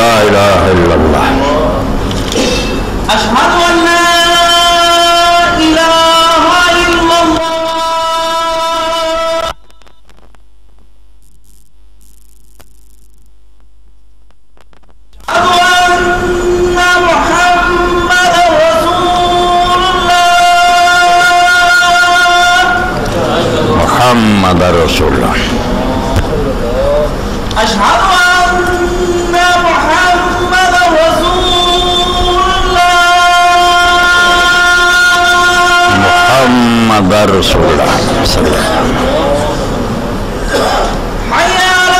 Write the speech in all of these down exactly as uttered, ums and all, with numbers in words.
لا الہ الا اللہ اشہد ان لا الہ الا اللہ محمد رسول اللہ اشہد ان محمد رسول اللہ محمد رسول اللہ صلی اللہ علیہ وسلم حی علی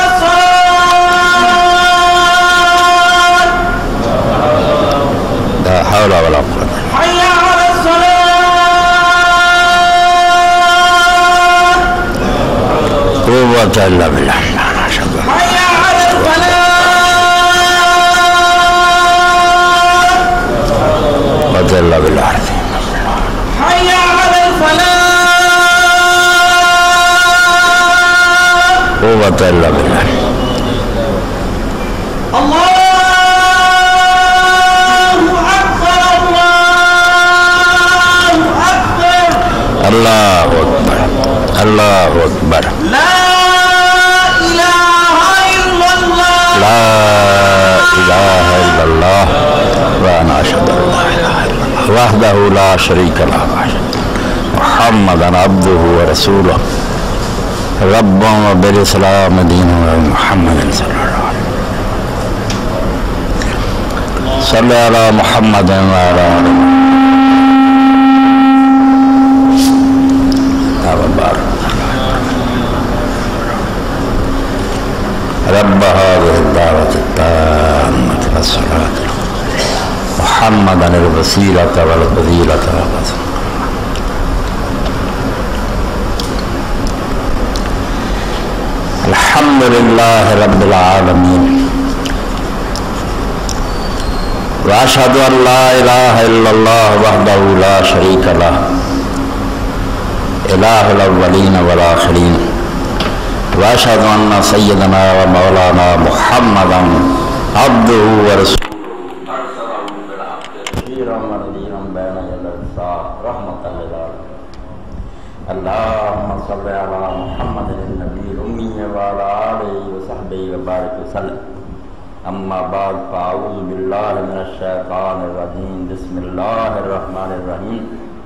الصلاۃ لا حول ولا قوة حی علی الصلاۃ قوة الا بالله حی علی الفلاح قوة الا بالله حی علی الفلاح قوة الا بالله اللہ اکبر اللہ اکبر اللہ اکبر اللہ اکبر لا الہ الا اللہ لا الہ الا اللہ وانا اشهد ان لا الہ الا اللہ وحدہ لا شریک له محمدا عبدہ ورسولہ ربا وبالاسلام دینا محمد صلی اللہ علیہ وسلم صلی علی محمد وعلی آلہ رب هذه الدعوة التامة والصلاة محمدا الوسيلة والفضيلة الحمد لله رب العالمين وأشهد أن لا إله إلا الله وحده لا شريك له إله الأولين والآخرين وأشهد أن سيدنا ومولانا محمدا عبده ورسوله أرسله بالحق بشيرا ونذيرا بين يدي الساعة رحمة للعالمين اللهم صل على محمد النبي الأمي وعلى آله وصحبه وبارك وسلم أما بعد فأعوذ بالله من الشيطان الرجيم بسم الله الرحمن الرحيم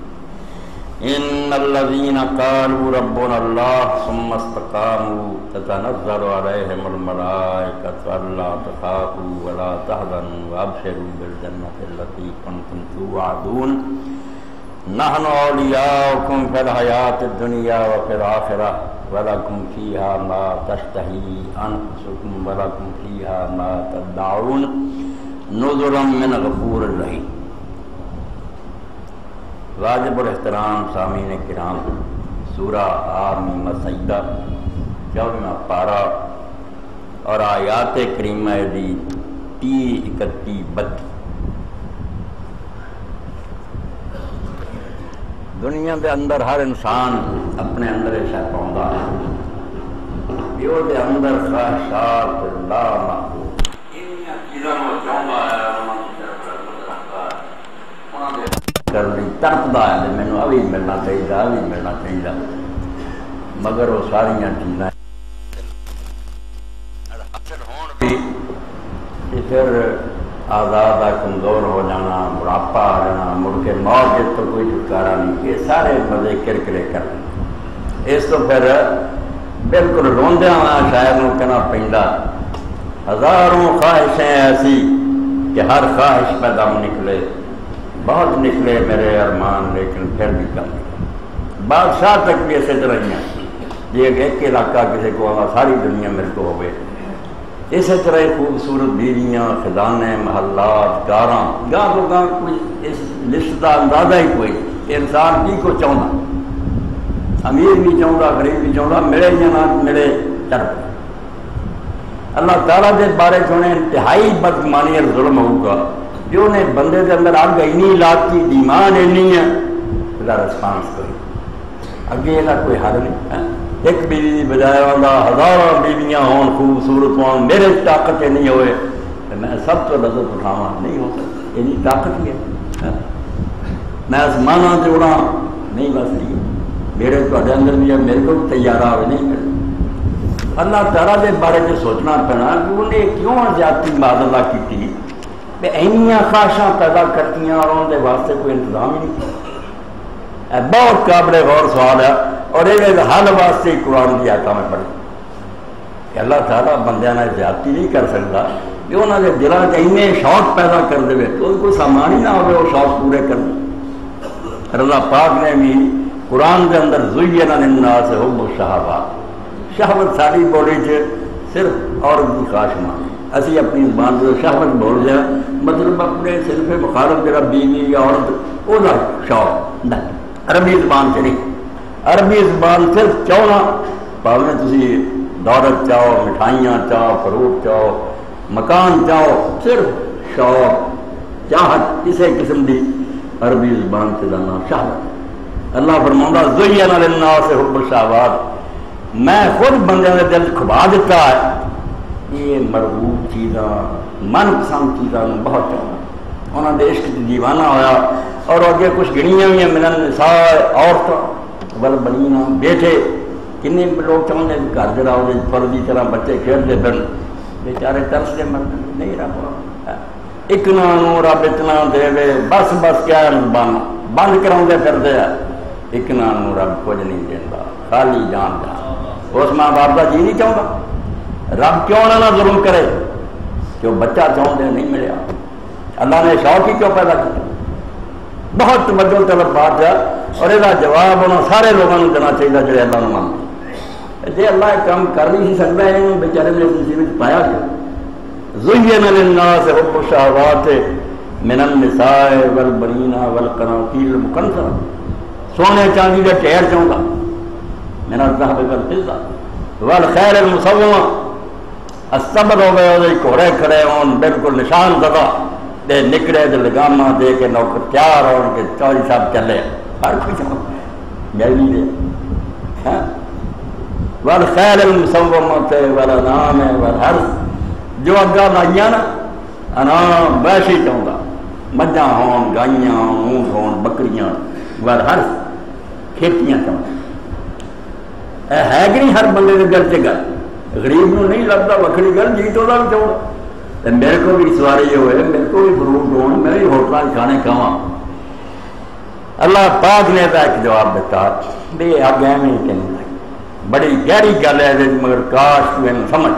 إن الذين قالوا ربنا الله ثم استقاموا تتنزل عليهم الملائكة ألا تخافوا ولا تحزنوا وأبشروا بالجنة التي كنتم توعدون نحن أولياؤكم في الحياة الدنيا وفي الآخرة ولكم فيها ما تشتهي أنفسكم ولكم فيها ما تدعون نزلا من غفور رحيم واجب الاحترام سامعین کرام سورہ میم سجدہ چودواں پارہ اور آیات کریمہ دی تی اکتی بتی دنیا دے اندر ہر انسان اپنے اندر شے پاؤندا ہے پیو دے اندر خواہشات لا محدود انہاں چیزاں نوں چاہندا ہے کرنی تڑپدا ہے کہ مینوں ابھی ملنا چاہیے ابھی ملنا چاہیے مگر وہ ساریاں چیزاں حاصل ہون بھی پھر آزاد کمزور ہو جانا بڑھاپا آ جانا مڑ کے موت تو کوئی چھٹکارا نہیں یہ سارے مزے کرکرے کرنے اس تو پھر بالکل روندیاں شاعر نوں کہنا پیندا ہزاروں خواہشیں ایسی کہ ہر خواہش پہ دم نکلے بہت نکلے میرے ارمان لیکن پھر بھی کم بادشاہ تک بھی ایسے طرح ہی ہیں یہ ایک علاقہ کسی کو آگا ساری دنیا میرے کو ہوئے اسی طرح خوبصورت بیویاں خزانے محلات کاراں گاہ کو گاہ کوئی اس لسٹ کا اندازہ ہی کوئی کہ انسان کی کو چاہتا امیر بھی چاہتا غریب بھی چاہتا ملے یا نہ ملے تڑپ اللہ تعالیٰ کے بارے چنے انتہائی بدگمانی اور ظلم ہوگا جو نے بندے کے اندر آگ اینی لات کی ڈیمان اینی ہے اس رسپانس کوئی اگے یہ کوئی حل نہیں ہے ایک بیوی بجائے والا ہزاروں بیویاں ہون خوبصورت ہون میرے طاقت نہیں ہوئے میں سب تو لذت اٹھاواں نہیں ہو سکتا، یہ طاقت ہی ہے. میں آسمانوں سے اڑا نہیں بس رہی، میرے تھوڑے اندر بھی ہے، میرے کو تیارہ ہوئے نہیں کرے. اللہ تعالیٰ کے بارے میں سوچنا پینا کہ انہیں کیوں زیادتی معاذ اللہ کی تھی کہ اینیاں خواہشاں پیدا کرتی اور ان کے واسطے کوئی انتظام ہی نہیں کیا. بہت قابل غور سوال ہے اور یہ حل واسطے قرآن کی آیتاں میں پڑھی کہ اللہ تعالیٰ بندیاں نے زیادتی نہیں کر سکتا کہ انہوں نے دلوں سے اینے شوق پیدا کر دے تو کوئی سامان ہی نہ ہوئے وہ شوق پورے کرنے. اللہ پاک نے بھی قرآن کے اندر زُیّنَ لِلنَّاسِ حُبُّ الشَّہَوَاتِ، شہوت ساری بولی چ صرف عورت کی خواہش مانی. اسی اپنی زبان سے شہوت بول جائے مطلب اپنے صرف مخالف جرا بیوی یا عورت وہ شوق نہیں، عربی زبان سے نہیں. عربی زبان صرف چاہنا پاویں تسی دولت چاہو، مٹھائیاں چاہو، فروٹ چاہو، مکان چاہو، صرف شوق چاہت کسی قسم کی عربی زبان سے لانا شہوت. اللہ فرماؤں زُیّنَ لِلنَّاسِ حُبُّ الشَّہَوَاتِ، میں خود بندے نے دل کھبا دیتا ہے یہ مرغوب چیزاں من پسند چیزاں بہت چاہتا. انہوں نے عشق دیوانہ ہویا اور اگے کچھ گنیاں ہوئی من النساء عورتوں والبنین بیٹھے. کنے لوگ چاہتے ہیں گھر جڑا وہ فرضی طرح بچے کھیلتے پھر بیچارے ترستے مرد نہیں رب اتنا نو رب اتنا دے بس بس کیا بند بند کراؤں پھرتے ہیں. اتنا نو رب کچھ نہیں دینا خالی جان جان. اس ماں باپ کا جی نہیں چاہتا رب کیوں نہ ظلم کرے کہ وہ بچہ چاہتے ہیں نہیں ملیا. اللہ نے شوق ہی کیوں پیدا کیا. بہت توجہ طلب بات ہے اور یہ جواب انہوں سارے لوگوں کو دینا چاہیے جو اللہ نے مانتے. جی اللہ ایک کام کر نہیں سکتا ہے انہوں بیچارے نے مصیبت پایا کہ زُیّنَ لِلنَّاسِ حُبُّ الشَّہَوَاتِ مِنَ النِّسَاءِ وَالْبَنِينَ وَالْقَنَاطِيرِ الْمُقَنطَرَةِ، سونے چاندی کا ٹھیر چاہوں گا، مِنَ الذَّهَبِ وَالْفِضَّةِ وَالْخَيْلِ الْمُسَوَّمَةِ. الصبر ہو گئے وہ گھوڑے کھڑے ہون بالکل نشان زدہ دے نکرے دے لگامہ دے کے نوکر تیار ہون کے چوری صاحب چلے ہر کوئی چاہوں میں نہیں دے. وَالْخَيْلِ الْمُسَوَّمَةِ وَالْأَنْعَامِ وَالْحَرْثِ، جو اگا لائیاں نا انعام ویسے ہی چاہوں گا، مجھاں ہون گائیاں اونٹ ہون بکریاں وَالْحَرْثِ کھیتیاں چاہوں گا. اے ہے کہ نہیں ہر بندے کے گل سے گل غریب نو نہیں لگتا وکری گل جی تو بھی چاہوں گا. میرے کو بھی سواری ہوئے میرے کو بھی فروٹ ہون میں بھی ہوٹل کھانے کھاواں. اللہ پاک نے تو ایک جواب دیتا بھی آگے میں کہ نہیں بڑی گہری گل ہے مگر کاش تو سمجھ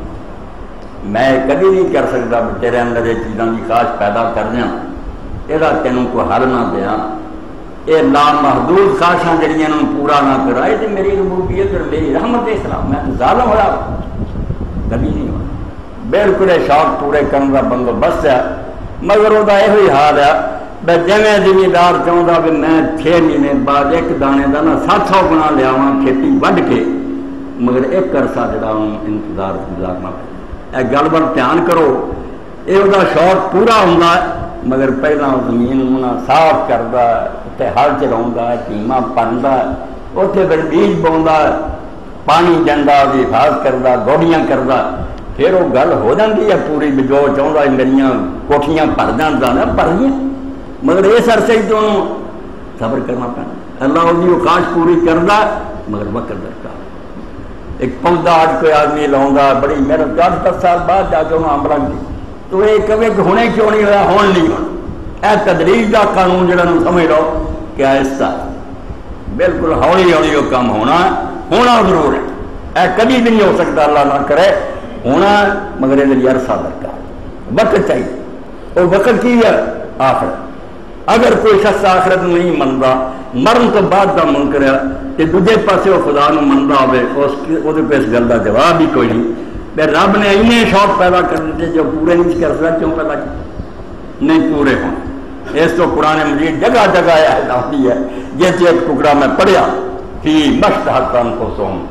میں کبھی نہیں کر سکتا تیرے اندر یہ چیزوں کی خواہش پیدا کر دیا یہ تینوں کو حل نہ دیا. یہ لامحدود خواہشاں جڑیاں پورا نہ کرا یہ میری ربوبیت اور میری رحمت کے خلاف میں ظالم ہوا کبھی نہیں ہوا. بالکل شوق پورے کرنے کا بندوبست ہے مگر وہ یہ حال ہے میں جویں زمیندار چاہتا بھی میں چھ مہینے بعد ایک دانے کا نہ سات سو گنا لیا کھیتی وڈ کے مگر ایک عرصہ جڑا انتظار گزارنا پہ. یہ گل بل دھیان کرو یہ وہ شوق پورا ہوتا ہے مگر پہلا زمین انہیں صاف کرتا ہے اتنے ہل چلا ٹیما پنتا ہے اتنے پھر بیج بوا پانی دینا وہ حفاظت کرتا گوڑیاں کرتا پھر وہ گل ہو جاتی ہے پوری جو چاہتا میری کوٹھیاں بھر جانا بھر گیا مگر اس عرصے تو صبر کرنا پڑنا. اللہ وہ خواہش پوری کرتا مگر وقت درکار. ایک پودا آج کوئی آدمی لاؤں بڑی محنت دس دس سال بعد جا کے انہوں عمل کی تو یہ کہے کہ ہونے کیوں نہیں ہوا ہون نہیں ہونا. اے تدریج کا قانون جڑا سمجھ لو کہ آہستہ بالکل ہولی ہولی وہ کام ہونا ہونا ضرور ہے. اے کبھی بھی نہیں ہو سکتا اللہ نہ کرے ہونا مگر یہ عرصہ درکار وقت چاہیے. اور وقت کی ہے آخرت. اگر کوئی شخص آخرت نہیں منتا مرن تو بعد کا منکر ہے کہ دوجے پاسے وہ خدا نو منتا ہوئے اس اس گل کا جواب ہی کوئی نہیں. پھر رب نے اینے شوق پیدا کر دیتے جو پورے نہیں کر سکتا کیوں پیدا کیا نہیں پورے ہونے. اس تو قرآن مجید جگہ جگہ آتی ہے جیسے ایک ٹکڑا میں پڑھیا فی مشتہت انفسہم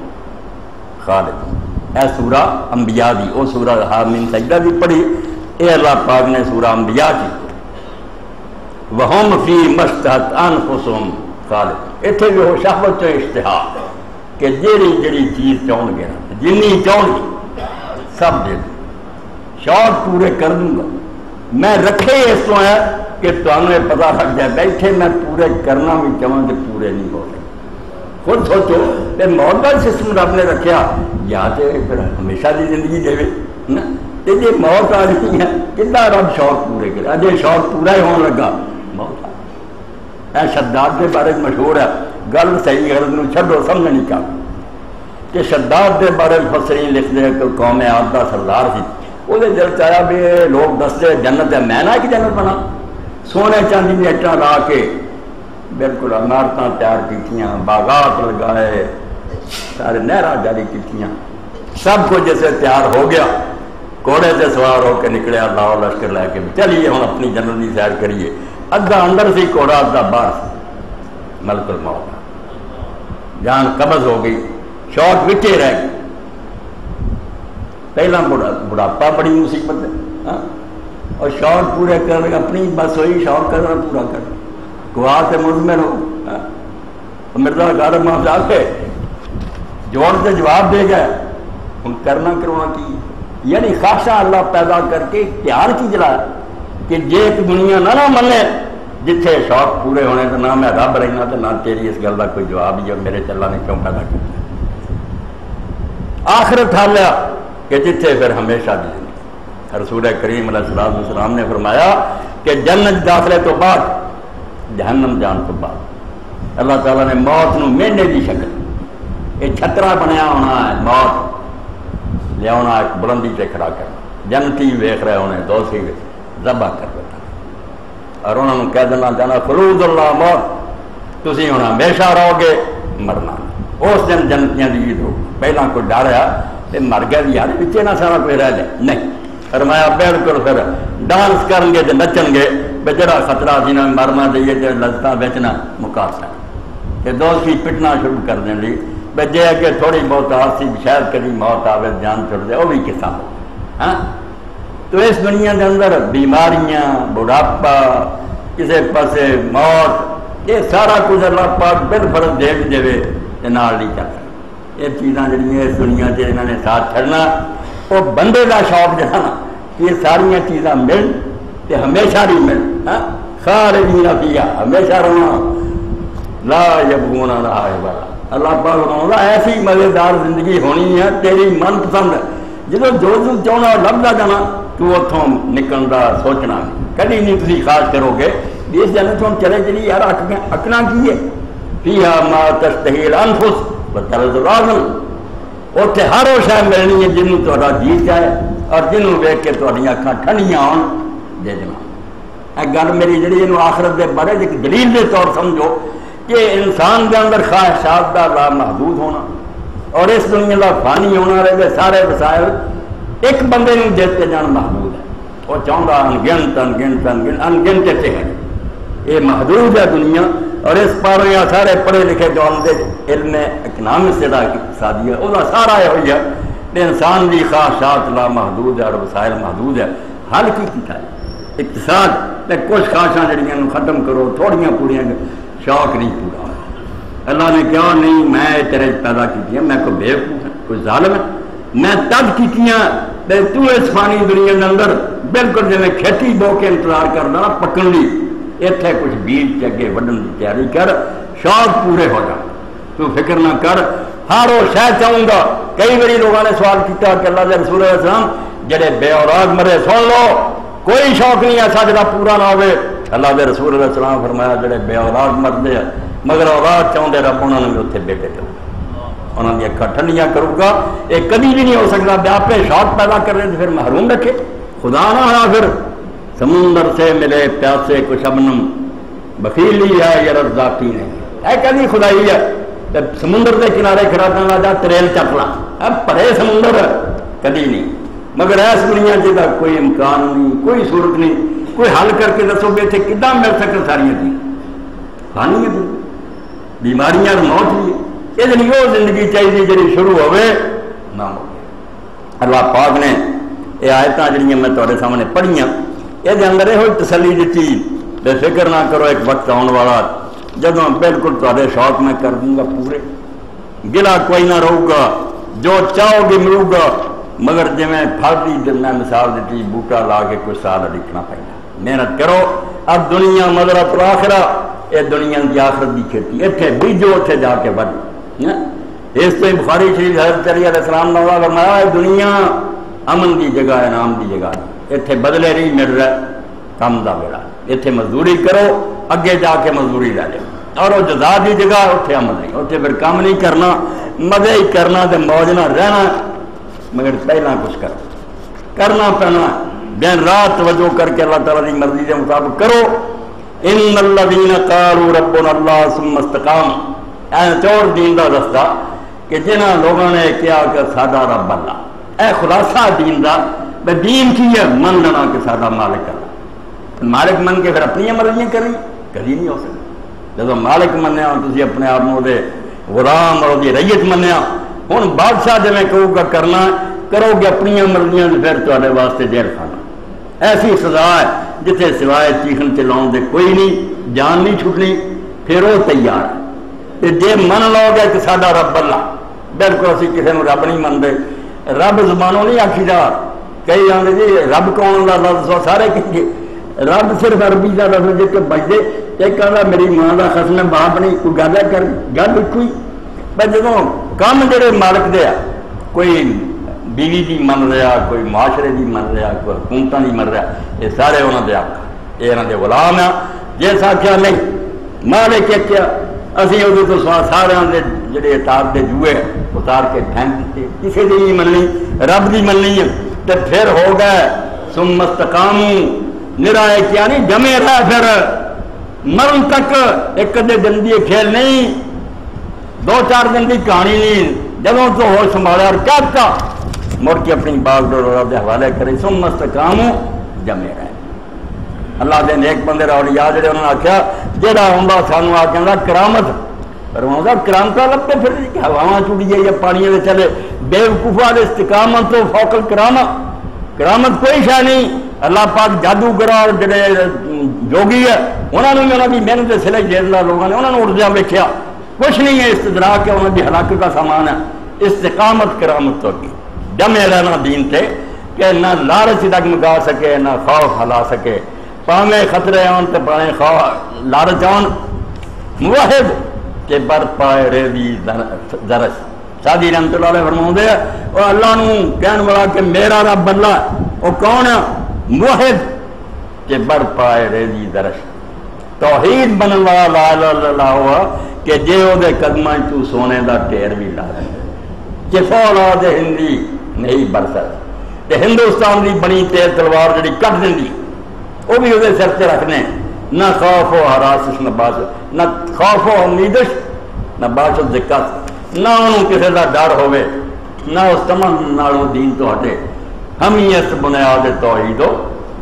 خالد. اے سورہ انبیاء دی وہ سورہ حامیم سجدہ بھی پڑھی اے اللہ پاک نے سورہ انبیاء کی وہم فی مشتہت انفسہم خالد. اتنے بھی وہ شہوت چ اشتہا کہ جیڑی جیڑی چیز چاہن گے جنی چاہن گے سب دے شوق پورے کر دوں گا. میں رکھے اس تو ہے کہ تمہیں یہ پتا لگ جائے بیٹھے میں پورے کرنا بھی چاہوں کہ پورے نہیں ہو رہے. خود سوچو کہ موت کا سسٹم رب نے رکھا یا تو پھر ہمیشہ کی زندگی دے نا تو جی موت آ رہی ہے کتنا رب شوق پورے کرے. اجے شوق پورا ہی ہونے لگا موت آ شداد کے بارے مشہور ہے گل صحیح غلط نو چھڈو سمجھ نہیں چاہتا کہ شداد کے بارے مفسرین لکھتے ہیں کہ قوم عاد کا سردار سی وہ دل چاہیا بھی لوگ دستے جنت ہے میں نہ کہ جنت بنا سونے چاندی میں اٹا لا کے بالکل عمارتاں تیار کیتیاں باغات لگائے سارے نہراں جاری کیتیاں سب کچھ جیسے تیار ہو گیا گھوڑے سے سوار ہو کے نکلے اللہ لشکر لے کے چلیے ہم اپنی جنت کی سیر کریے. ادھا اندر سی گھوڑا ادھا باہر سی ملک الموت جان قبض ہو گئی شوق وچے رہ گئی. پہلا بڑھاپا بڑی مصیبت ہے اور شوق پورے کر اپنی بس ہوئی شوق کرنا پورا کر گواہ سے مزمن ہو مرزا گھر ماں جا کے جوڑ سے جواب دے گئے ان کرنا کرنا کی یعنی خواہشاں اللہ پیدا کر کے اختیار کی جلا کہ جے ایک دنیا نہ نہ منے جتھے شوق پورے ہونے تو نہ میں رب رہنا تو نہ تیری اس گل کا کوئی جواب ہی میرے چلا نے کیوں پیدا کیا. آخرت حال لیا کہ جتھے پھر ہمیشہ دی زندگی. رسول کریم علیہ السلام نے فرمایا کہ جنت داخلے تو بعد جہنم جان تو بعد اللہ تعالیٰ نے موت نو مہینے کی شکل یہ چھترا بنیا ہونا ہے موت لیا ایک بلندی سے کھڑا کرنا جنتی ویخ رہے ہونے دو سی ذبح کر دیتا اور انہوں نے کہہ دینا چاہنا خلود اللہ موت تسی ہونا ہمیشہ رہو گے مرنا. اس دن جنتیاں دی عید ہو پہلا کوئی ڈریا تو مر گیا یار پچھے نہ سارا کوئی رہ جائے نہیں فرمایا بالکل پھر ڈانس کرن گے تو نچن گے بے جڑا خطرہ سی نہ مرنا دئیے تو لذتاں بیچنا مکا سکے کہ دوستی پٹنا شروع کر دیں لی بے جے کہ تھوڑی بہت آسی شاید کبھی موت آوے جان چھوڑ دے وہ بھی قصہ ہو. ہاں تو اس دنیا کے اندر بیماریاں بڑھاپا کسی پاسے موت یہ سارا کچھ اللہ پاک بالفرض دے بھی دے تے نال نہیں چلتا. یہ چیزاں جڑیاں اس دنیا سے انہوں نے ساتھ چھڑنا وہ بندے کا شوق جہاں نا یہ ساریا چیزاں مل تے ہمیشہ نہیں مل خالدین فیہا ہمیشہ رہنا لا یبغون عنہا حولا. اللہ پاک فرماتا ایسی مزیدار زندگی ہونی ہے تیری من پسند جدو جو جو چاہنا لبدا جانا تو اتوں نکلن کا سوچنا کدی نہیں تھی خاص کرو گے اس جنت ہوں چلے چلی یار اکنا کی ہے فیہا ما تشتہی الانفس وتلذ الاعین اتنے ہر وہ شے ملنی ہے جنوں تہاڈا جی چاہے اور جنوں ویکھ کے تہاڈیاں اکھاں ٹھنڈیاں ہون دے دینا. اے گل میری جڑی اینو آخرت دے بارے ایک دلیل دے طور سمجھو کہ انسان دے اندر خواہشات دا لا محدود ہونا اور اس دنیا دا فانی ہونا رہے سارے وسائل ایک بندے نوں دیتے جان محدود ہے. وہ چاہتا انگنت انگنت انگنت انگنت تے ہے یہ محدود ہے دنیا اور اس پر یا سارے پڑھے لکھے جو علم اکنامکس سے اقتصادی ہے وہ سارا یہ ہوئی ہے کہ انسان کی خواہشات لا محدود ہے اور وسائل محدود ہے. حل کی کیتا ہے اقتصاد تے کچھ خواہشاں جڑیاں ختم کرو تھوڑیاں پوریاں شوق نہیں پورا. اللہ نے کہا نہیں میں تیرے پیدا کی میں کوئی بیوقوف ہے کوئی ظالم ہے میں تب کیتیاں تے تو اس فانی دنیا کے اندر بالکل جی کھیتی بو کے انتظار کرنا نا پکن لی اتنے کچھ بیج کے اگے وڈن کی تیاری کر شوق پورے ہو جا تو فکر نہ کر ہر وہ شہ چاہوں گا. کئی باری لوگوں نے سوال کیا کہ اللہ کے رسول علیہ السلام جڑے بے اولاد مرے سن لو کوئی شوق نہیں ایسا جڑا پورا نہ ہوئے. اللہ کے رسول علیہ السلام فرمایا جڑے بے اولاد مرتے ہیں مگر اولاد چاہتے رب انہوں نے بھی اتنے بیٹے کروں گا انہوں نے اکھا ٹھنڈیاں کروں گا. یہ کبھی بھی نہیں ہو سکتا بے آپ شوق پیدا کر رہے ہیں پھر محروم رکھے خدا نہ ہوا پھر سمندر سے ملے پیاسے کو شبنم بخیلی ہے یا رزاقی نہیں ہے کبھی خدائی ہے سمندر کے کنارے کھڑا کرنا جا تریل چپلا اب پڑے سمندر کبھی نہیں مگر ایس دنیا جا کوئی امکان نہیں کوئی صورت نہیں کوئی حل کر کے دسو گے اتنے کداں مل سکے ساری چیز فانی ہے بیماریاں موت بھی یہ نہیں وہ زندگی چاہیے جی شروع ہوئے نہ ہو. اللہ پاک نے یہ آیتاں جڑیاں میں تھوڑے سامنے پڑھیاں یہ اندر یہ تسلی دیتی بے فکر نہ کرو ایک وقت آنے والا جدوں بالکل تھوڑے شوق میں کر دوں گا پورے گلا کوئی نہ رہے گا جو چاہو گے ملو گا مگر جی میں پھل دی میں مثال دیتی بوٹا لا کے کوئی سال لکھنا پہنا محنت کرو اب دنیا مزرعۃ الاخرہ یہ دنیا کی آخرت کی کھیتی اتنے بیجو اتنے جا کے بڑھ اس تو بخاری شریف حضرت علی علیہ السلام نے فرمایا دنیا امن کی جگہ ہے انعام کی جگہ ہے اتنے بدلے نہیں مل رہا کم دا بیڑا اتنے مزدوری کرو اگے جا کے مزدوری لے لو اور وہ جزا کی جگہ اتنے عمل نہیں اتنے پھر کام نہیں کرنا مزے ہی کرنا تو موج نہ رہنا مگر پہلا کچھ کر کرنا پینا دن رات توجہ کر کے اللہ تعالیٰ کی مرضی کے مطابق کرو ان الذین قالوا ربنا اللہ ثم استقاموا اے چور دین کا رستہ کہ جنہاں لوگوں نے کیا کہ سادہ رب اللہ اے خلاصہ دین دا بے دین کی ہے من لنا کہ سادہ مالک اللہ مالک من کے پھر اپنی مرضیاں کریں کبھی نہیں ہو سکتا جب مالک منیا تھی اپنے آپ میں غلام اور ریت منیا ہوں بادشاہ جی میں کہوں گا کرنا کرو گے اپنی مرضیاں پھر تے واسطے جیل کھانا ایسی سزا ہے جتنے سوائے چیخن چلاؤ دے کوئی نہیں جان نہیں چھٹنی پھر وہ تیار ہے جی من لو گے کہ ساڈا رب اللہ بالکل اسی کسی نے رب نہیں منتے رب زبانوں نہیں آخی جا کئی آدھے جی رب کون کا لفظ سارے کہیں گے رب صرف عربی کا لفظ جی کہ بجے ایک آدھا میری ماں کا خسم باپ نہیں کوئی گل کر گل ایک ہی بس جدو کام جڑے مالک دے آ کوئی بیوی کی من رہا کوئی معاشرے کی من رہا کوئی حکومتوں کی من رہا یہ سارے انہوں نے آخ یہ انہوں نے غلام آ جیسا آخیا نہیں مالک کیا اسی وہ تو سارے جڑے اتار کے جوئے اتار کے پھینک دیتے کسی کی نہیں مننی رب کی مننی ہے تو پھر ہو گئے ثم استقاموا نرا کیا نہیں جمے رہا پھر مرن تک ایک ادے دن کی کھیل نہیں دو چار دن کی کہانی نہیں جب تو ہوش سنبھالا اور کیا تھا مڑ کے اپنی باغ ڈور کے حوالے کرے ثم استقاموا جمے رہے اللہ دے نیک بندے اولیاء جڑے انہوں نے آخیا جہاں آتا سانو آ کے کرامت پر آتا کرامتا لگتے پھر ہوا چڑیے یا پانی میں چلے بے وقوفا استقامت تو فوق الکرامت کرامت کوئی شہ نہیں اللہ پاک جادوگر اور جڑے جوگی ہے انہوں نے بھی انہوں کی محنت سلے جیسا لوگوں نے انہوں نے اردیا ویکیا کچھ نہیں ہے استدراک ہے انہوں کی ہلاکت کا سامان ہے استقامت کرامت تو کی جمے رہنا دین تے کہ نہ لالچ تک مکا سکے نہ خوف ہلا سکے پاویں خطرے آن تے پاویں خوف لالچ آن موحد کہ بر پائے ریزی درس شادی رحمت اللہ علیہ فرماؤں دے اور اللہ نو کہن والا کہ میرا رب اللہ وہ کون ہے موحد کہ بر پائے ریزی درس توحید بنن والا لا الہ الا اللہ ہوا کہ جے او دے قدماں تو سونے دا ٹیر بھی لا دے کہ فولاد ہندی نہیں برسر تے ہندوستان دی بنی تیر تلوار جڑی کٹ دیندی وہ بھی وہ سر سے رکھنے نہ خوف و حراسش نہ باشد نہ خوف و امیدش نہ باشد دقت نہ انہوں کسی کا ڈر ہوئے نہ اس تمام نالوں دین تو ہٹے ہم ہی اس بنیاد توحید ہو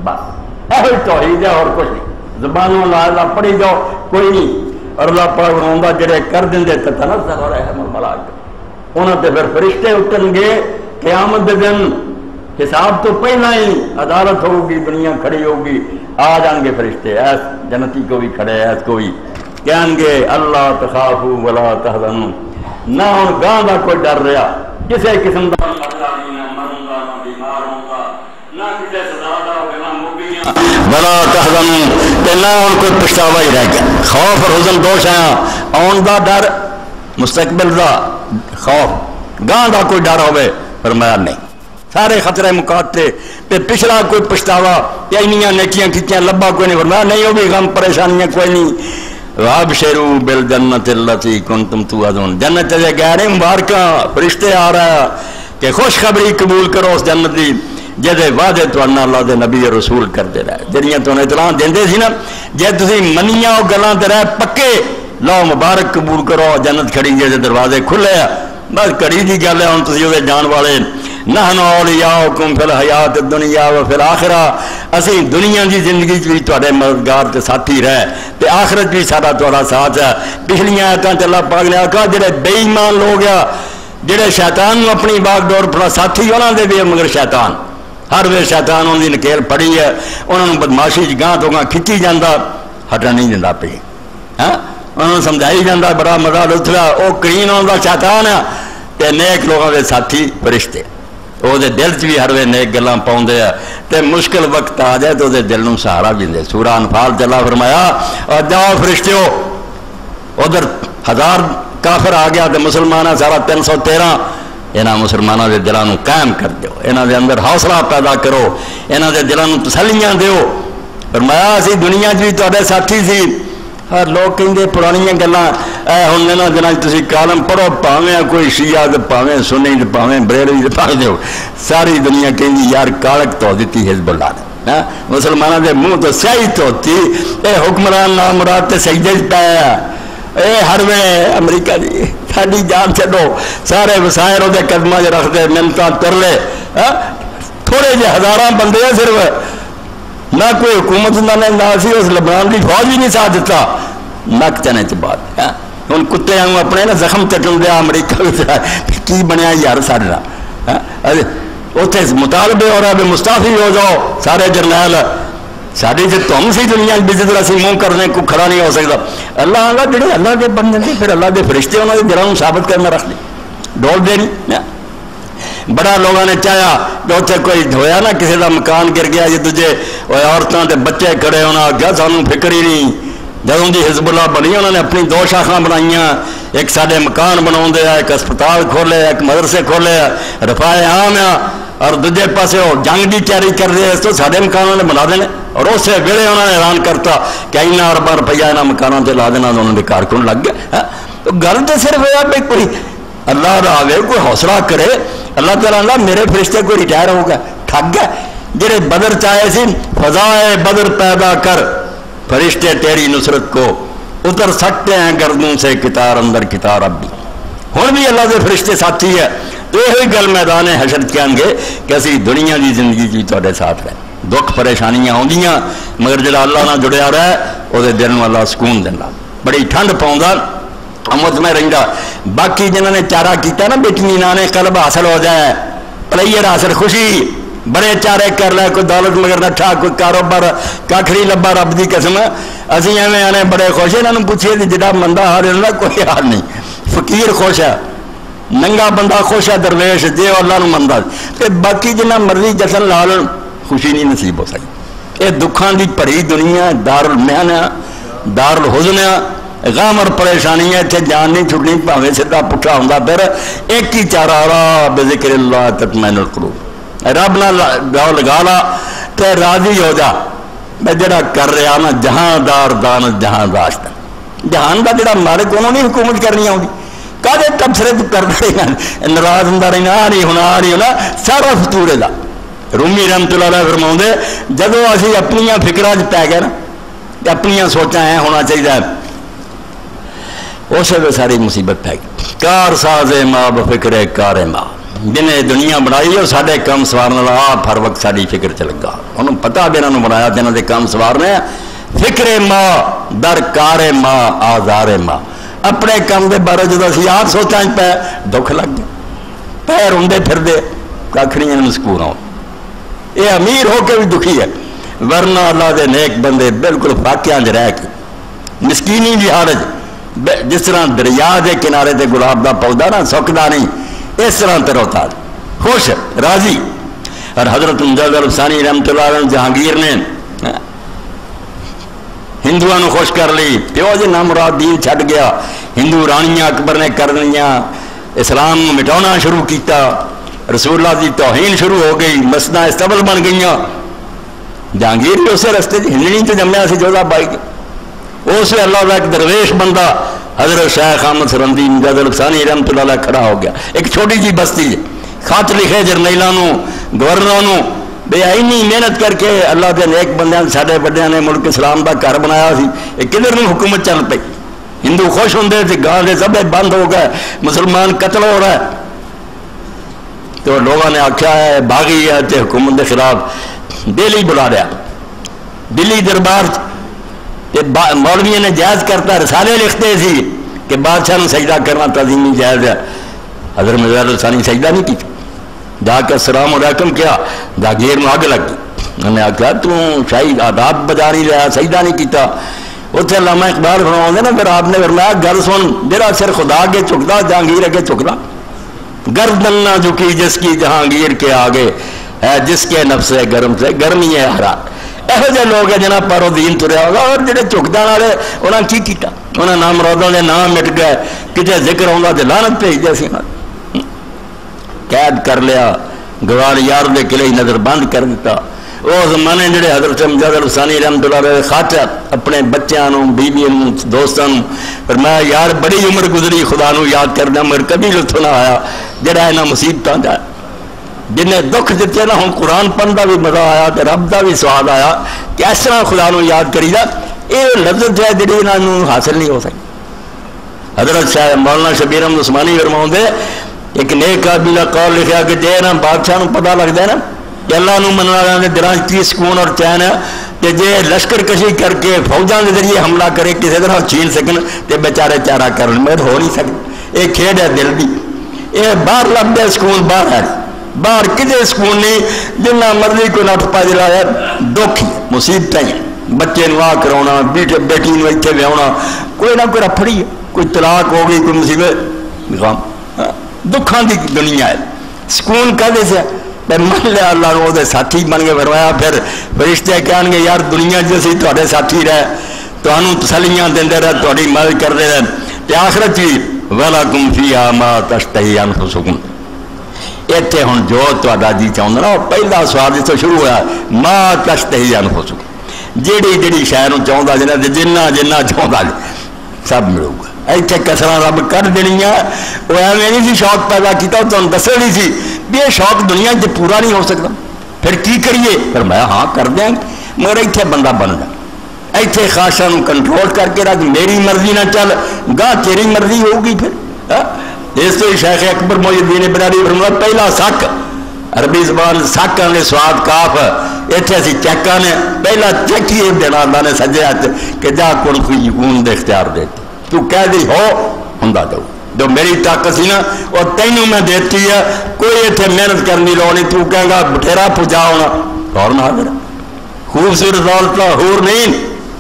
بس یہ توحید ہے اور کچھ نہیں زبانوں لا لا پڑھی جاؤ کوئی نہیں اور اللہ پاک فرماؤں جڑے کر دیں دے تتنزل علیہم الملائکہ انہوں تے پھر فرشتے اترن گے قیامت دے دن حساب تو پہلا ہی عدالت ہوگی دنیا کھڑی ہوگی آ جان گے فرشتے ایس جنتی کو بھی کھڑے ایس کو بھی کہیں گے اللہ تخافوا ولا تحزنوا نہ ان گاں دا کوئی ڈر رہا کسی قسم دا ولا تحزنوا تے نہ ان کو پچھتاوا ہی رہ گیا خوف اور حزن دو شیاں آن دا ڈر مستقبل دا خوف گاں دا کوئی ڈر ہوئے فرمایا نہیں سارے خطرے مکاتے پھر پچھلا کوئی پچھتاوا یا انیاں نیکیاں کھچیاں لبا کوئی نہیں فرمایا نہیں وہ بھی غم پریشانیاں کوئی نہیں وابشروا بالجنت التی کنتم توعدون جنت چلے گئے رہے مبارکاں فرشتے آ رہا ہے کہ خوشخبری قبول کرو اس جنت دی جدے وعدے تو اللہ دے نبی رسول کرتے رہے جڑیاں تو اطلاع دیندے سی نا جے تسی منیاں او گلاں تے رہے پکے لو مبارک قبول کرو جنت کھڑی جے دروازے کھلے بس کڑی دی گل ہے ہن تسی او جان والے نحن اولیاؤکم فی الحیات الدنیا و فی الاخرہ اسی دنیا کی زندگی بھی تواڈے مددگار تے ساتھی رہے تے آخرت بھی سارا تواڈا ساتھ ہے پچھلیاں آیتاں تے اللہ پاک نے آکھا جڑے بے ایمان لوگ آ جڑے شیطان اپنی باغ ڈور اپنا ساتھی انہاں دے بھی مگر شیطان ہر ویلے شیطان انہاں دی نکیل پڑی ہے انہاں نوں بدماشی چ گاں تو گاں کھچی جاندا ہٹا نہیں دیندا پئی ہاں انہاں نوں سمجھائی جاندا بڑا مزہ لطف او کرین انہاں دا شیطان ہے تے نیک لوگاں دے ساتھی فرشتے وہ دل چ بھی ہر وے نیک گلاں پاؤندے آ تے مشکل وقت آ جائے تو وہ دل نوں سہارا دیندے سورہ انفال چ اللہ فرمایا اور جاؤ فرشتیو ادھر ہزار کافر آ گیا تو مسلمان سارا تین سو تیرہ یہاں مسلمانوں کے دلوں کو قائم کر دو یہاں دے اندر حوصلہ پیدا کرو یہاں دے دلوں کو تسلیاں دیو فرمایا اسی دنیا چ بھی تے ساتھی سی ہر لوگ کہیں پرانیاں گلاں اے ہن انہاں دناں تسی کالم پڑھو پاویں کوئی شیعہ تے پاویں سنی تے پاویں بریلوی تے پڑھ دیو ساری دنیا کہندی یار کالک تو دتی حزب اللہ نے ہاں مسلمانوں دے منہ تو سیاہی توتی اے حکمران نام مراد تے سجدے وچ پایا اے ہر ویلے امریکہ دی ساڈی جان چھڈو سارے وسائل دے قدماں وچ رکھ دے منتاں کر لے تھوڑے جے ہزاراں بندے صرف نہ کوئی حکومت نہ نہ سی اس لبنان کی فوج بھی نہیں ساتھ دیتا نک چنے چ بات ہوں کتے آؤں اپنے نا زخم چٹن دیا امریکہ کی بنیا یار سارا اتنے مطالبے ہو رہا بھی مستعفی ہو جاؤ سارے جرنیل ساری جی تم سی دنیا جس طرح اسی منہ کرنے کو کھڑا نہیں ہو سکتا اللہ اللہ جڑے اللہ کے بندے تھے پھر اللہ کے فرشتے انہوں نے دلوں ثابت کرنا رکھ دی ڈول دینی بڑا لوگوں نے چاہیا کہ اتنے کوئی ہویا نا کسی کا مکان گر گیا جی تجھے عورتوں کے بچے کھڑے ہونا کیا سانوں فکر ہی نہیں جدوں دی حزب اللہ بنی انہوں نے اپنی دو شاخاں بنائیاں ایک سارے مکان بنا ایک ہسپتال کھولے ایک مدرسے کھولے رفاع عام آ اور دوجے پاسے وہ جنگ کی تیاری کر رہے اس تو سارے مکانوں نے بنا دینے اور اسے ویلے انہوں نے اعلان کرتا کہ اینا اربا روپیہ یہاں مکانوں سے لا دینا تو انہوں نے کارکن لگ گیا تو گل تو صرف یہ بھی کوئی اللہ دا آوے کوئی حوصلہ کرے اللہ تعالیٰ اللہ میرے فرشتے کوئی ریٹائر ہوگا ٹھگ گئے جڑے بدر چاہے سی فضائے بدر پیدا کر فرشتے تیری نصرت کو اتر سکتے ہیں گردوں سے کتار اندر کتار اب بھی ہوں بھی اللہ کے فرشتے ساتھی ہے تو یہی گل میدان حشر کہیں گے کہ اسی دنیا کی زندگی جی تے ساتھ رہے دکھ پریشانیاں آدیاں مگر جڑا اللہ نہ جڑیا رہے وہ دل میں اللہ سکون دینا بڑی ٹھنڈ پاؤں امت میں رہا باقی جنہوں نے چارہ کیتا نا بیٹی نانے قلب حاصل ہو جائے پلیئر حاصل خوشی بڑے چارے کر لے کوئی دولت مگر نٹھا کوئی کاروبار کاکھڑی لبا رب دی قسم اسی ایویں آنے بڑے خوش ہیں انہوں پوچھیے کہ جڑا بندہ حال ہے کوئی حال نہیں فقیر خوش ہے ننگا بندہ خوش ہے درویش جے اللہ نو مندا تے باقی جنہ مرضی جشن لا لن خوشی نہیں نصیب ہو سکی یہ دکھاں دی بھری دنیا دار المحنہ دار الحزن غم اور پریشانی ہے اتنے جان نہیں چھٹنی پاویں سیدھا پٹھا ہوندا پھر ایک ہی چارہ را بذکر اللہ تطمئن القلوب رب نال گاؤ لگا لا تے راضی ہو جا میں جڑا کر رہا نا جہاں دار دانت جہاں داشت جہان دا جڑا مالک انہوں نے حکومت کرنی آؤں کدے تبصرے تو کر رہے ہیں ناراض ہوں رہنا آ نہیں ہونا آ نہیں ہونا سارا فتورے دا رومی رحمت اللہ علیہ فرماؤندے جدو اسی اپنیاں فکراں چ پی گئے نا اپنیاں سوچاں ہے ہونا چاہیے اسے بھی ساری مصیبت پی گئی کار ساز ماں بفکر کار ماں جنہیں دنیا بنائی ہے سارے کام سوارنے والا آپ ہر وقت ساری فکر چ لگا انہوں پتا بھی انہوں نے بنایا جنہوں نے کام سوارنے فکر ماں در کار ماں آزار ماں اپنے کام کے بارے جب اسی آپ سوچاں پہ دکھ لگ گئے پیر ہوں پھر دے کاکھڑیاں مسکون آؤ یہ امیر ہو کے بھی دکھی ہے ورنہ اللہ دے نیک بندے بالکل فاقیاں چ رہ کے مسکینی بھی حالت جس طرح دریا کے کنارے تے گلاب دا پودا نا سکدا نہیں اس طرح تروتا خوش راضی اور حضرت امجد الفسانی رحمت اللہ علیہ جہانگیر نے ہندوؤں خوش کر لی پیو جی نام مراد دین چھڈ گیا ہندو رانیاں اکبر نے کر لیا اسلام مٹانا شروع کیتا رسول اللہ کی توہین شروع ہو گئی مسجد استبل بن گئی جہانگیر بھی اسے رستے ہندنی تو جمیا سی جوزا بائی کے اسے اللہ کا ایک درویش بندہ حضرت شیخ احمد سرندی امجد الفسانی رحمت اللہ علیہ کھڑا ہو گیا ایک چھوٹی جی بستی ہے خط لکھے جرنیلاں گورنروں بے اینی محنت کر کے اللہ کے نیک بندیاں ساڈے بڑیاں نے ملک اسلام کا گھر بنایا سی یہ کدھر نوں حکومت چل پئی ہندو خوش ہوندے تھے گاں کے ذبح بند ہو گئے مسلمان قتل ہو رہا ہے تو لوگوں نے آخیا ہے باغی ہے تے حکومت کے خلاف دہلی بلا لیا دلی دربار مولوی نے جائز کرتا رسالے لکھتے سی کہ بادشاہ نے سجدہ کرنا تعظیمی جائز ہے حضرت مرزا الثانی سجدہ نہیں کی جا کے السلام علیکم کیا جاگیر میں آگ لگ گئی انہوں نے آخیا تو شاہی آداب بجا نہیں رہا سجدہ نہیں کیتا اتنے علامہ اقبال فرماؤں گے نا پھر آپ نے فرمایا گل سن جرا سر خدا اگے چکتا جہانگیر اگے چکتا گردن نہ جھکی جس کی جہانگیر کے آگے ہے جس کے نفس گرم سے گرمی ہے ہرا. یہو جہ لوگ ہیں جنہاں پر دین تریا ہوگا اور جڑے جھک جان والے انہاں کی کیتا انہاں نام مرادوں نے نام مٹ گئے کتے ذکر ہوندا تے لعنت بھیج دے سی قید کر لیا گوار یار دے قلعے نظر بند کر دیتا. وہ زمانے جڑے حضرت امجد الحسانی رحمۃ اللہ علیہ خاطر اپنے بچیاں نوں بیویاں نوں دوستاں نوں فرمایا یار بڑی عمر گزری خدا نوں یاد کرنا مگر کبھی لطف نہ آیا جڑا انہاں مصیبتاں دا جنہیں دکھ دیتے نا ہوں قرآن پڑھتا بھی مزہ آیا تو رب کا بھی سواد آیا کہ اس طرح خدا نو یاد کری دا یہ لذت ہے جی انہوں حاصل نہیں ہو سکی. حضرت شاہ مولانا شبیر احمد عثمانی فرماؤں دے ایک نیک آدمی کا قول لکھا کہ جے نا بادشاہ نو پتہ لگتا ہے نا کہ اللہ نو مننے والوں کے دلاں کی سکون اور چین ہے کہ جے لشکر کشی کر کے فوجاں کے ذریعے حملہ کرے کسی طرح چھین سکن تو بیچارے چارہ کرن مگر ہو نہیں سکتے. یہ کھیڈ ہے دل دی یہ باہر لگتا ہے سکون باہر ہے باہر کسی سکون نہیں جنہ مرضی کو نٹ پا جلایا دکھ مصیبتیں بچے نو آ کراؤنا بیٹے بیٹی نو اتنے ویاؤنا کوئی نہ کوئی رفڑی ہے کوئی طلاق ہو گئی کوئی مصیبت غم دکھاں دی دنیا ہے. سکون کہدے سے من لیا اللہ نو دے ساتھی بن کے فرمایا پھر فرشتے کہن گے یار دنیا جیسی تھوڑے ساتھی رہے تمہوں تسلیاں دیندے رہے تھوڑی مدد کرتے رہے تے آخرت ہی وَلَكُمْ فِيهَا مَا تَشْتَهِي أَنفُسُكُمْ. اتنے ہوں جو تا جی چاہتا نا وہ پہلا سوال جس شروع ہوا ما تشتہی انفسکم جیڑی جیڑی شہر چاہتا جنہ جنہ جنہ چاہتا سب ملو گا. اتنے کسر رب کر دینی ہے وہ ایویں نہیں سی شوق پیدا کیا تمہیں دسے نہیں سی بھی یہ شوق دنیا چ پورا نہیں ہو سکتا پھر کی کریے پھر میں ہاں کر دیں مگر اتنے بندہ بن جا اتنے خواہشاں کنٹرول کر کے رکھ میری مرضی نہ چل گاہ تیری مرضی ہوگی پھر. اس سے شیخ اکبر محی الدین بناری فرمایا پہلا سک عربی زبان سک نے سواد کاف اتنے اسی چیکا نے پہلا چیک ہی دینا اللہ نے سجے ہاتھ کہ جا کون کوئی یقون دے اختیار دیتے تو کہہ دی ہو ہوں دو جو میری طاقت سی نا اور تینوں میں دیتی ہے کوئی اتنے محنت کرنی لونی تو کہے گا بٹھیرا پجا ہونا اور نہ حاضر خوبصورت عورت حور نہیں.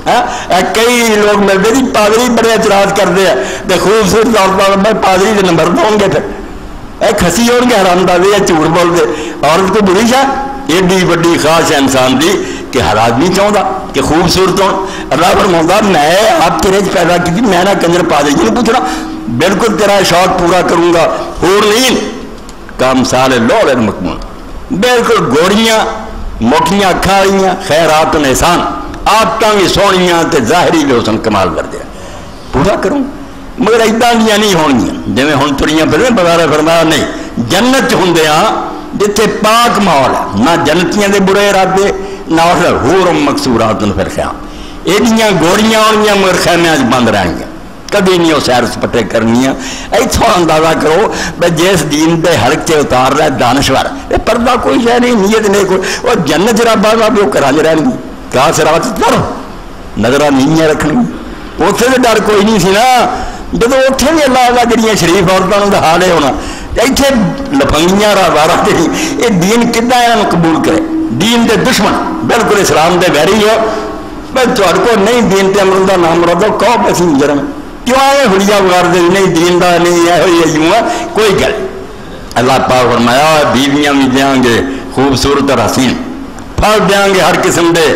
کئی لوگ ملتے جی پادری بڑے اعتراض کرتے ہیں تو خوبصورت عورتوں میں پادری کے نمبر دوں گے پھر اے کھسی ہو گے حرام دادی یا جھوٹ بولتے عورت کو بری شا ایڈی وڈی خواہش ہے انسان دی کہ ہر آدمی چاہتا کہ خوبصورت ہو. اللہ فرماتا میں آپ تیرے پیدا کی تھی میں نہ کنجر پادری جی نے پوچھنا بالکل تیرا شوق پورا کروں گا. حور نہیں کام سال لوڑ مکمون بالکل گوڑیاں موٹیاں اکھاں والیاں خیرات و احسان آپ بھی سونیاں تے ظاہری بھی حسن کمال کر دیا پورا کروں مگر ایداں دیاں نہیں ہونگیاں جویں ہن تریاں پھر بازار فرمایا نہیں جنت ہوندے ہاں جتھے پاک ماحول ہے نہ جنتیاں دے برے ارادے نہ حور مقصورات پھر خیام ایڈیاں گوڑیاں ہونگیاں مگر خیمیاں بند رہیں گے کبھی نہیں وہ سیر سپٹے کرنی اتوں اندازہ کرو بھائی جس دین دے حلق سے اتار رہا ہے دانشور یہ پردہ کوئی شہ نہیں نیت نہیں کوئی وہ جنت رب آ بھی وہ کرا رہن گی کیا سراوت ڈر نظر نہیں رکھنی اتنے تو ڈر کوئی نہیں سی نا جب اتنے بھی اللہ کا جڑیاں شریف عورتوں کا حال ہے ہونا اتنے لفنگیاں وارہ جی یہ دین کدا یہاں قبول کرے دین دے دشمن بالکل اسلام دے ویری ہو بھائی تھوڑے کو نہیں دین تے امر کا نام رکھو کہو بس جرم کیوں آئے ہڑیا وغار دے نہیں دین دا نہیں ہے یوں ہے کوئی گل. اللہ پاک فرمایا بیویاں بھی دیاں گے خوبصورت اور حسین پھل دیاں گے ہر قسم دے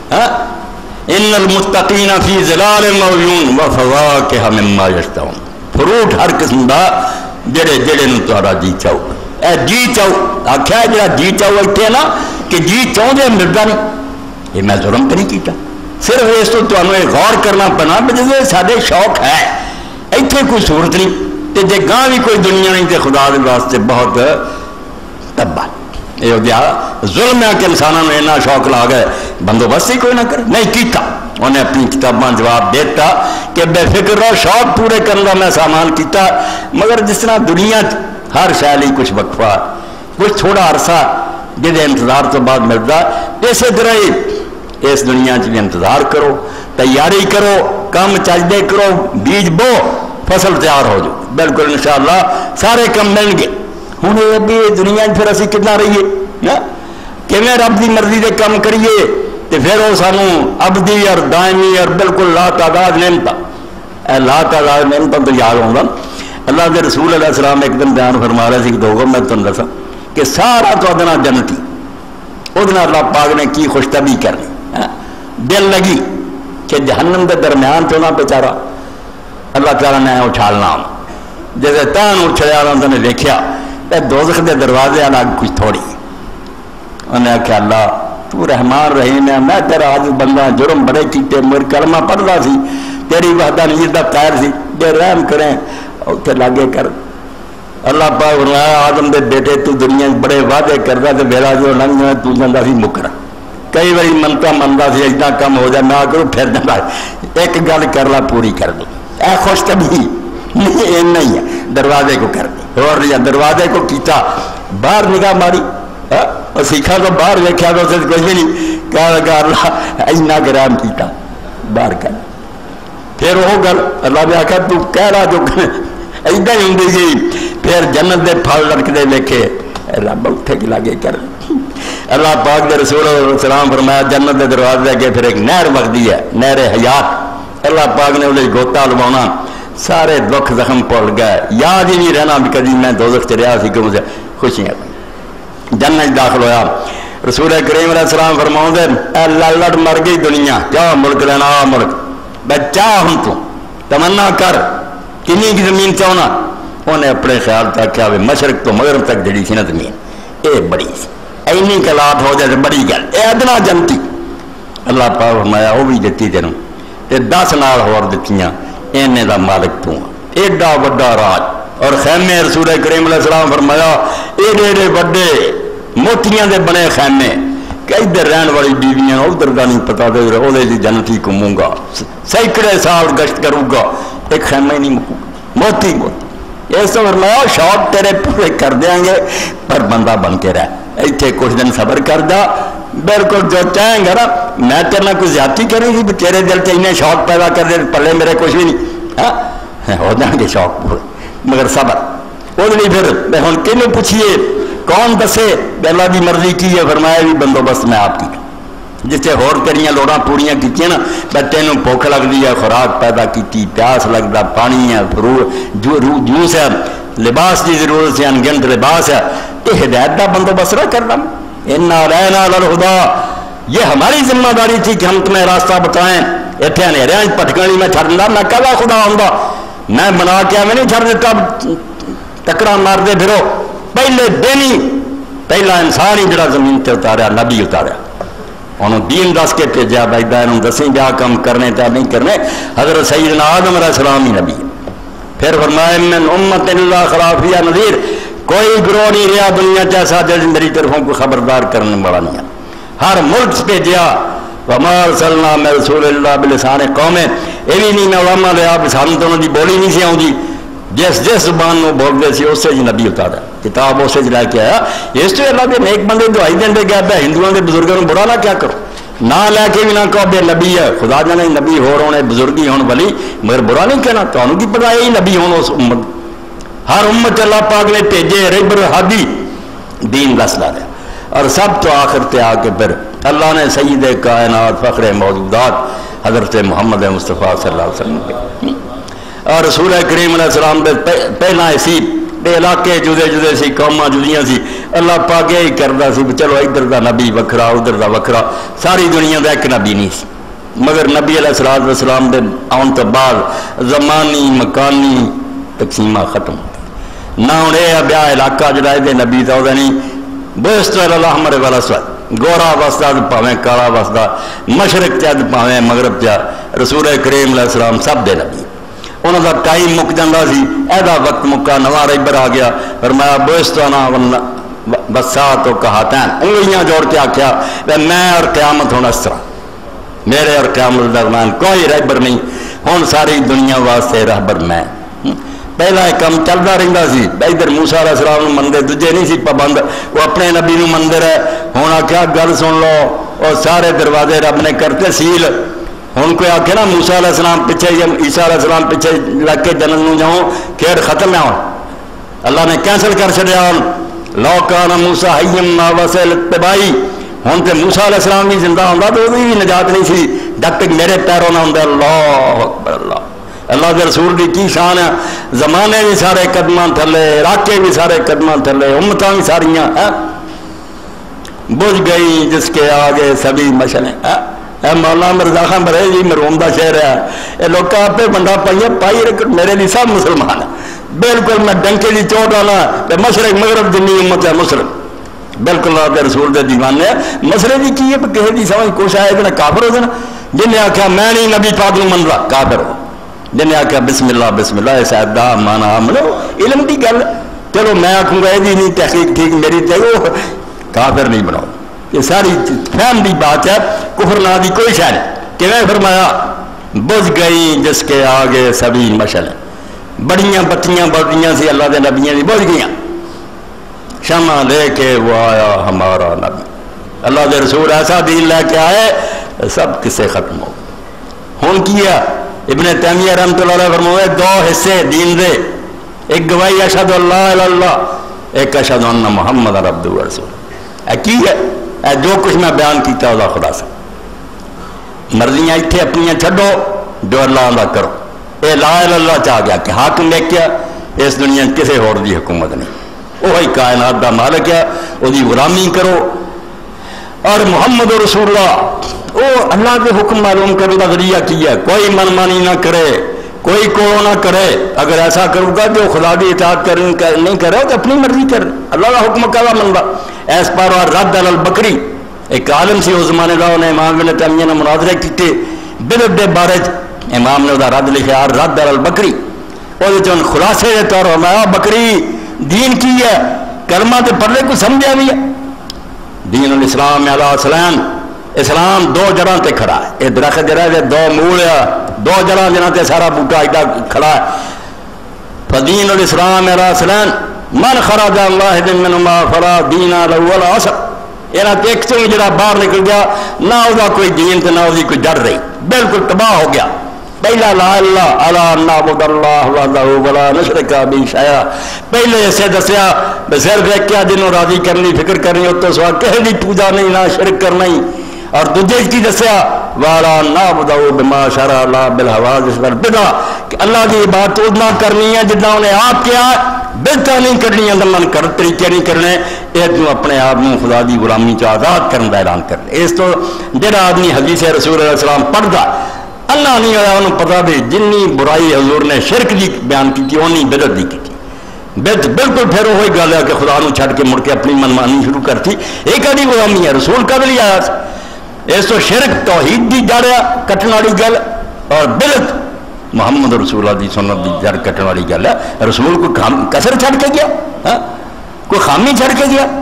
ان المتقین فی ظلال وعیون وفواکہ مما یشتہون فروٹ ہر قسم دا جڑے جڑے نو تہاڈا جی چاہو اے جی چاہو آکھیا جڑا جی چاہو اتنے نا کہ جی چاہو دے ملدا نہیں یہ میں ظلم تو نہیں کیتا صرف اس تو تمہیں یہ غور کرنا پڑنا جیسے سارے شوق ہے اتنے کوئی صورت نہیں تو جے گاہ بھی کوئی دنیا نہیں تو خدا کے واسطے بہت تباہ یہ ظلم ہے کہ انسانوں نے اتنا شوق لا گئے بندوبست ہی کوئی نہ کرے نہیں کیتا انہیں اپنی کتاباں جواب دیتا کہ بے فکر رہو شوق پورے کرنے کا میں سامان کیتا مگر جس طرح دنیا ہر شاعری کچھ وقفہ کچھ تھوڑا عرصہ جہاں انتظار تو بعد ملتا اسی طرح ہی اس دنیا بھی انتظار کرو تیاری کرو کام چجدے کرو بیج بو فصل تیار ہو جاؤ بالکل انشاءاللہ سارے کم ملیں گے. ہوں یہ دنیا پھر اسی کتنا رہیے کہ میں رب کی مرضی دے کام کریے تو پھر وہ سانو ابدی اور دائمی اور بالکل لا تعداد نعمت لا تعداد نعمت تو یاد ہوگا اللہ کے رسول علیہ السلام ایک دن بیان فرما رہے تھے کہ دو میں تمہیں دسا کہ سارا تو ادنا جنتی وہ اللہ پاک نے کی خوش طبی کرنی دل لگی کہ جہنم کے درمیان تو نہ بیچارا اللہ تعالیٰ نے اچھالنا جیسے تین اچھلیا انہوں نے دیکھا دوزخ کے دروازے الگ کچھ تھوڑی انہیں آخیا اللہ تو رحمان رحیم ہے میں تیرا آج بندہ جرم بڑے کیتے مر کلمہ پڑھتا سی تیری وحدانیت دا قائل سی بے رحم کریں اتنے لاگے کر اللہ پاک فرمایا آدم دے بیٹے تو دنیا بڑے وعدے کرتا تو میرا جو لنگ میں تو جانا سی مکر کئی باری منتا منتا سی اتنا کم ہو جائے نہ کرو پھر جانا ایک گل کر لا پوری کر دو اے خوش طبی نہیں نہیں ہے دروازے کو کر دی اور دروازے کو کیتا باہر نگاہ ماری اور سیکھا تو باہر ویکیا تو اسے کچھ بھی نہیں کہا لگا اللہ اینا گرام کیتا باہر کر پھر وہ گل اللہ نے آخیا تو کہہ رہا جو ایدا ہی ہوں گی پھر جنت دے پھل لٹکتے ویکھے رب اٹھے کے لاگے کر اللہ پاک دے رسول السلام فرمایا جنت دے دروازے کے پھر ایک نہر وگدی ہے نہر حیات اللہ پاک نے انہیں گوتا لوانا سارے دکھ زخم پڑ گئے یاد ہی نہیں رہنا بھی کدی میں دوزخ چ رہا سی کہ مجھے خوشیاں جنت داخل ہویا رسول کریم علیہ السلام فرماؤں دے اے لڑ مر گئی دنیا جا ملک لینا آ ملک بچہ ہم تو تمنا کر کنی کی زمین چاہنا انہیں اپنے خیال تک کیا مشرق تو مغرب تک جڑی سی نا زمین اے بڑی سی اینی کلات ہو جائے بڑی گل اے ادنا جنتی اللہ پاک فرمایا وہ بھی دیتی تینوں تے دس نال ہور دتیاں اینے دا مالک تو ایڈا وڈا راج اور خیمے رسول کریم علیہ السلام فرمایا ایڈے ایڈے وڈے موتیاں دے بنے خیمے کہ ادھر رہن والی بیویاں ادھر کا نہیں پتا دے وہ جنتی گھوموں گا سینکڑے سال گشت کروں گا ایک خیمہ ہی نہیں مکوں موتی موتی اس تو فرمایا شوق تیرے پورے کر دیں گے پر بندہ بن کے رہ اتنے کچھ دن صبر کر دا بالکل جو چاہیں گا نا میں تیرنا کچھ زیادتی کریں گی تیرے دل سے انہیں شوق پیدا کر دے پلے میرے کچھ بھی نہیں ہاں ہو جائیں گے شوق پورے مگر صبر وہ نہیں پھر ہوں کنوں پوچھیے کون دسے اللہ کی مرضی کی ہے فرمایا بھی بندوبست میں آپ کی جسے ہور تیریاں لوڑاں پوریاں کیتیاں نا بچے نوں بھوک لگتی ہے خوراک پیدا کی پیاس لگتا پانی ہے جوس ہے لباس کی ضرورت ہے انگنت لباس ہے یہ ہدایت کا بندوبست نہ کرنا انا رہنا للہدا یہ ہماری ذمہ داری تھی کہ ہم تمہیں راستہ بتائیں اتنے اندھیرے پٹکانی میں چھڑ دا میں کہا خدا آؤں میں بنا کے میں نہیں چھڑ دیتا ٹکرا مار دے پھرو پہلے دن ہی پہلا انسان ہی جڑا زمین تے اتاریا نبی اتاریا انہوں دین دس کے بھیجا بھائی انہوں دسیں جا کام کرنے تا نہیں کرنے حضرت سیدنا آدم علیہ السلام ہی نبی پھر فرمایا من امت اللہ خلافیہ نذیر کوئی گروہ نہیں رہا دنیا جیسا جس میری طرفوں کو خبردار کرنے والا نہیں ہر ملک پہ جیا وما ارسلنا من رسول اللہ بلسان قوم یہ بھی نہیں میں علماء لیا سانوں تو انہوں دی بولی نہیں سی آؤں جس جس زبان میں بولتے سی اس سے جی نبی اتارا کتاب اس سے لے کے آیا اس تو اللہ کے نیک بندے دعائی دیں دے گیا ہندوؤں کے بزرگوں کو برا نہ کیا کرو نہ لے کے بھی نہ کہو بے نبی ہے خدا جانے نبی ہو رہے بزرگی ہون والی مگر برا نہیں کہنا تو انہوں کی پتا یہی نبی ہون اس امت ہر امت اللہ پاک نے بھیجے ربر ہادی دین دس لا دیا اور سب تو آخر تے آ کے پھر اللہ نے سید کائنات فخر موجودات حضرت محمد مصطفیٰ صلی اللہ علیہ وسلم کے اور رسول کریم علیہ السلام دے پہلا اسی بے علاقے جدے جدے سی قوماں جدیاں سی اللہ پاک یہی کرتا سی چلو ادھر دا نبی وکھرا ادھر دا وکھرا ساری دنیا دا ایک نبی نہیں سی مگر نبی علیہ الصلوۃ والسلام دے آن تو بعد زمانی مکانی تقسیمہ ختم نہ ہوں یہ بیا علاقہ جڑا دے نبی دا نہیں بوست الاحمر والاسود گورا وسدا پاویں کالا وسدا مشرق چد پاویں مغرب چا رسول کریم علیہ السلام سب دے نبی انہوں کا ٹائم مک جاتا سی ایدا وقت مکا نواں ریبر آ گیا فرمایا بوستانہ بسا تو کہاتین انگلیاں جوڑ کے آخیا میں اور قیامت ہونا اس طرح میرے اور قیامت درمیان کوئی ریبر نہیں ہوں ساری دنیا واسطے رہبر میں پہلا ایک کام چلتا رہتا سی ادھر موسیٰ علیہ السلام مندر دوجے نہیں سی پابند وہ اپنے نبی نو مندر ہے ہوں آخیا گل سن لو اور سارے دروازے رب نے کرتے سیل ہوں کوئی آخے نا موسیٰ علیہ السلام پیچھے یا عیسیٰ علیہ السلام پیچھے لگ کے جنت نو جاؤں کھیڑ ختم ہے اللہ نے کینسل کر چڑیا ہوں لو کان موسیٰ حیم ما وسل اتبائی ہوں تو موسیٰ علیہ السلام بھی زندہ ہوتا تو وہ بھی نجات نہیں سی جب تک میرے پیروں نہ ہوں اللہ اکبر اللہ اللہ کے رسول کی کی شان ہے، زمانے بھی سارے قدماں تھلے، علاقے بھی سارے قدماں تھلے، امتاں بھی ساریاں بجھ گئی جس کے آگے سبھی مشلیں۔ اے مولانا مرزا خان برے جی مروم دا شہر ہے، یہ لوگ آپ پہ بندہ پائیے پائی رکھ میرے لیے سب مسلمان ہیں، بالکل میں ڈنکے دی چوٹ والا کہ مشرق مغرب جنی امت ہے مسلم، بالکل اللہ کے رسول دے دیوانے ہیں۔ مسئلے دی کی ہے کہ کسی دی سمجھ کوشش آئے کہ کافر ہو جانا، جن نے آخیا میں نہیں نبی پاک نو من رہا کافر ہو، جن نے آخیا بسم اللہ بسم اللہ سیدہ مانا عملو علم دی گل، چلو میں آخوں گا یہ نہیں تحقیق ٹھیک میری چاہیے کافر نہیں بناؤ، یہ ساری فہم دی بات ہے، کفر نہ دی کوئی شے نہیں۔ کہ میں فرمایا بجھ گئی جس کے آگے سبھی مشلیں، بڑیاں بتیاں بڑیاں سی اللہ دے نبیاں دی بجھ گئیاں، شمع لے کے وہ آیا ہمارا نبی، اللہ دے رسول ایسا دین لے کے آئے سب قصے ختم ہو گئے۔ ہوں کیا ابن تیمیہ رحمۃ اللہ علیہ فرمائے دو حصے دین دے، ایک گواہی اشہد اللہ الہ الا اللہ، ایک اشہد ان محمد عبدہ و رسول۔ اے کی ہے اے جو کچھ میں بیان کیتا ہے خدا سے، مرضیاں اتنے اپنیاں چھڈو جو اللہ دا کرو، اے لا الہ الا اللہ چاہ گیا کہ حاکم ایک کیا اس دنیا کسی اور دی حکومت نہیں، وہی کائنات دا مالک ہے، وہ دی غلامی کرو، اور محمد رسول اللہ وہ اللہ کے حکم معلوم کرنے کا ذریعہ کیا ہے، کوئی من مانی نہ کرے، کوئی کوڑ نہ کرے، اگر ایسا کروں گا جو خدا کی اطاعت نہیں کرے تو اپنی مرضی کر، اللہ کا حکم کہا منگا ایس پر اور رد علی البکری، ایک عالم سی اس زمانے کا انہیں امام ابن تیمیہ نے مناظرے کیتے بدعت دے بارے، امام نے وہ رد لکھا رد علی البکری، وہ خلاصے کے طور پر بکری دین کی ہے، کلمہ تے پڑھنے کو سمجھا بھی ہے، دین الاسلام علی اسلام، اسلام دو جڑاں تے کھڑا ہے، یہ درخت جڑا ہے دو مول ہے، دو جڑاں جنہاں تے سارا بوٹا ایڈا کھڑا ہے، فدین الاسلام علی اسلام من خرج اللہ منہما فلا دین له ولا اصل، یہاں تے ایک چوں جڑا باہر نکل گیا نہ وہ کوئی دین تے نہ وہ کوئی جڑ رہی، بالکل تباہ ہو گیا۔ پہلا لا اللہ الا نعبد اللہ وحدہ ولا نشرک بہ شیئا، پہلے اسے دسیا صرف ایک کیا جنوں راضی کرنی فکر کرنی اس تو سوا کہیں بھی پوجا نہیں نہ شرک کرنا ہی، اور دوجے کی دسیا والا نعبد بما شرع اللہ بالحوادث والبدع، کہ اللہ کی عبادت اتنا کرنی ہے جتنا انہیں آپ کیا بدعت نہیں کرنی ہے، من کر طریقے نہیں کرنے، یہ اپنے آپ کو خدا کی غلامی چ آزاد کرنے کا اعلان کرنے۔ اس تو جڑا آدمی حدیث رسول علیہ السلام پڑھتا اللہ نہیں ہویا انہوں پتا بھی جنی برائی حضور نے شرک دی بیان کی اونی بدعت دی کی بدعت بالکل پھر وہی گل ہے کہ خدا نو چھڈ کے مڑ کے اپنی منمانی شروع کرتی، ایک آدھی غلامی ہے رسول کا بھی آیا اس تو شرک توحید دی جڑ کٹن والی گل، اور بدعت محمد رسول اللہ دی سنت دی جڑ کٹن والی گل ہے۔ رسول کو کسر چھڈ کے گیا، کوئی خامی چھڈ کے گیا؟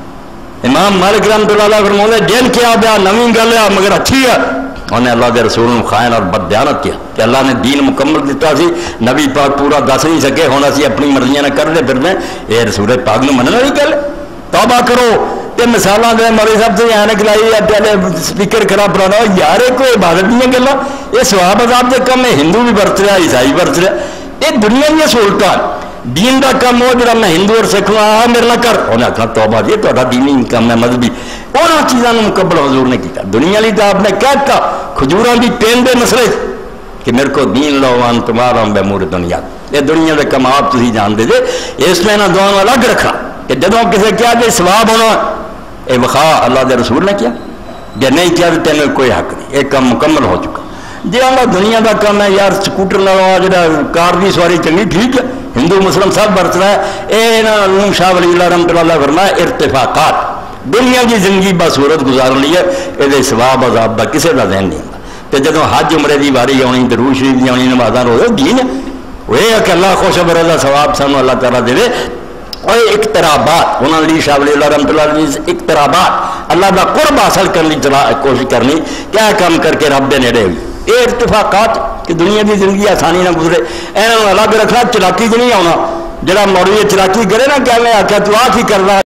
امام مالک رحمۃ اللہ علیہ فرماتے جن کیا بیا نویں گل ہے مگر اچھی ہے، انہیں اللہ کے رسول نے خائن اور بددیانت کیا کہ اللہ نے دین مکمل دیتا سی، نبی پاک پورا دس نہیں سکے، ہونا سی اپنی مرضیاں نہ کرتے پھرنے، یہ رسول پاک نے مننے والی گل، توبہ کرو۔ تے مثالاں دے مولوی صاحب سے اینک لائی ہے پہلے سپیکر کھڑا پرانا یار کوئی عبادت دیا گلاں، یہ ثواب عذاب دے کم ہے، ہندو بھی برت رہا عیسائی برت رہا، یہ دنیا دیا سہولتاں، دین دا کم ہو جڑا میں ہندو اور سکھ آ میرے نہ کر، انہیں آخنا توبہ جی تہاڈا دینی کم ہے مذہبی، انہاں چیزاں نوں مکمل حضور نے کیتا۔ دنیا لی تو آپ نے کہہ دتا کھجوراں دی پین دے مسئلے کہ میرے کو دین لو ان تمہارا بے مور دنیا، یہ دنیا دے کم آپ تسی جان دے جے، اس میں نہ دعاواں الگ رکھا کہ جدوں کسے کیا کہ ثواب ہونا اے وخا اللہ دے رسول نے کیا، جے نہیں کیا تو تینوں کوئی حق نہیں، ایک کام مکمل ہو چکا۔ جی اللہ دنیا دا کام ہے یار سکوٹر نہ جڑا کار دی سواری چنگی ٹھیک ہے، ہندو مسلم سب برت رہا ہے، اے نا علوم شاہ ولی اللہ رحمۃ اللہ فرمایا ارتفاقات، دنیا کی زندگی بصورت گزار لی ہے، یہ ثواب عذاب دا کسے دا ذہن نہیں آتا۔ تو جدوں حج عمرے دی واری آنی درود شریف دی آنی نمازاں روزے دین وہ یہ ہے کہ اللہ خوش بردا ثواب سانو اللہ تعالیٰ دے، اور اقترابات انہوں نے شاہ ولی اللہ رحمۃ اللہ علیہ اقترابات اللہ کا قرب حاصل کرنے کی کوشش کرنی، کیا کام کر کے رب دے نیڑے ہوئی، یہ ارتفاقات کہ دنیا کی زندگی آسانی نہ گزرے، انہوں الگ رکھنا، چلاکی چ نہیں آنا، جڑا مولوی چلاکی کرے نا کہ میں آخیا تو آ کی کرنا